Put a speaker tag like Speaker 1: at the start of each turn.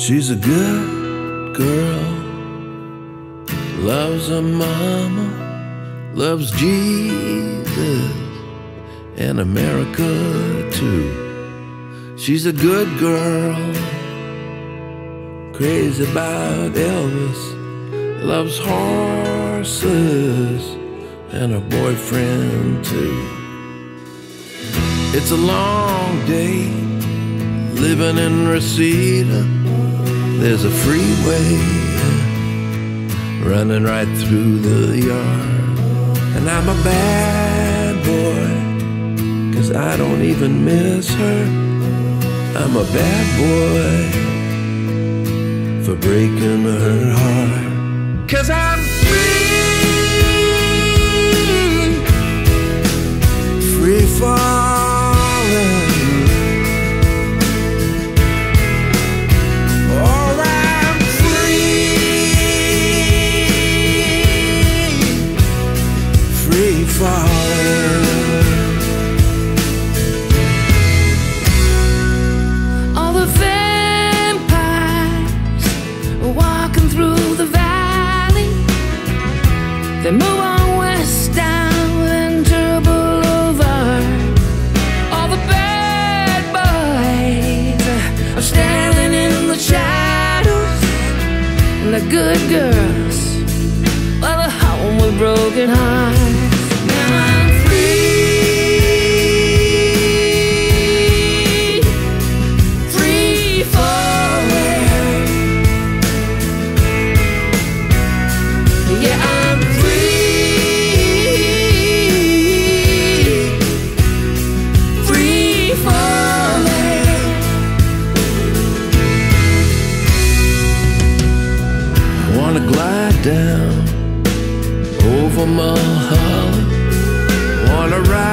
Speaker 1: She's a good girl, loves her mama, loves Jesus and America too. She's a good girl, crazy about Elvis, loves horses and her boyfriend too. It's a long day living in Reseda. There's a freeway running right through the yard, and I'm a bad boy, 'cause I don't even miss her. I'm a bad boy for breaking her heart, 'cause I'm free falling.
Speaker 2: All the vampires are walking through the valley. They move on west down Ventura Boulevard. All the bad boys are standing in the shadows, and the good girls, well, they're home with broken hearts.
Speaker 1: Down over Mulholland, wanna ride